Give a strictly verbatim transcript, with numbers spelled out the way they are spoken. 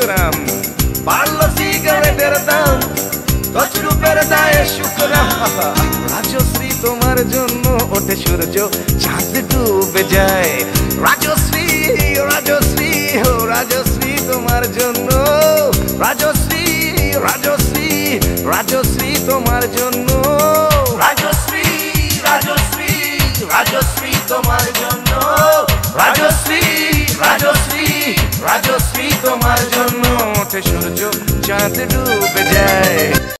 শুকরাম বাড়লো সিগারেটের দাম তছরূপের দায়ে শুকরাম রাজশ্রী তোমার জন্য ওঠে সূর্য চাঁদ ডুবে যায় রাজশ্রী রাজশ্রী ও রাজশ্রী তোমার জন্য রাজশ্রী রাজশ্রী রাজশ্রী তোমার জন্য রাজশ্রী রাজশ্রী রাজশ্রী তোমার জন্য রাজশ্রী রাজশ্রী রাজশ্রী তোমার জন্য ওঠে সূর্য চাঁদ ডুবে যায়।